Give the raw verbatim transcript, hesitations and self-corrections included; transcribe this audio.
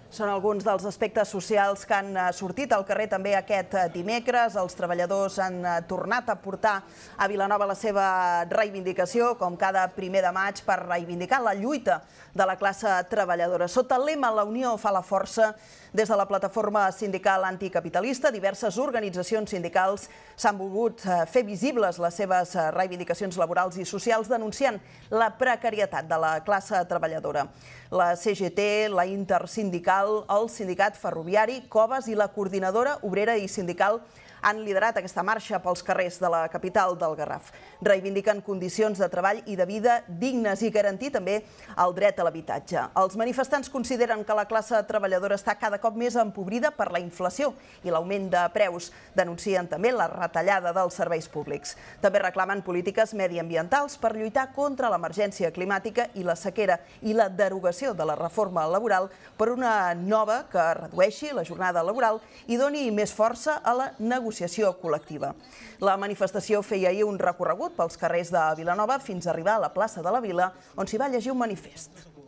Són alguns dels aspectes socials que han sortit al carrer també aquest dimecres. Els treballadors han tornat a portar a Vilanova la seva reivindicació, com cada primer de maig, per reivindicar la lluita de la classe treballadora. Sota el lema "La unió fa la força", des de la plataforma sindical anticapitalista, diverses organitzacions sindicals s'han volgut fer visibles les seves reivindicacions laborals i socials, denunciant la precarietat de la classe treballadora. La C G T, la Intersindical, el Sindicat Ferroviari, Coves i la Coordinadora Obrera i Sindical han liderat aquesta marxa pels carrers de la capital del Garraf. Reivindiquen condicions de treball i de vida dignes i garantir també el dret a l'habitatge. Els manifestants consideren que la classe treballadora està cada cop més empobrida per la inflació i l'augment de preus. Denuncien també la retallada dels serveis públics. També reclamen polítiques mediambientals per lluitar contra l'emergència climàtica i la sequera i la derogació de la reforma laboral per una nova que redueixi la jornada laboral i doni més força a la negociació col·lectiva. La manifestació feia ahir un recorregut pels carrers de Vilanova fins a arribar a la plaça de la Vila, on s'hi va llegir un manifest.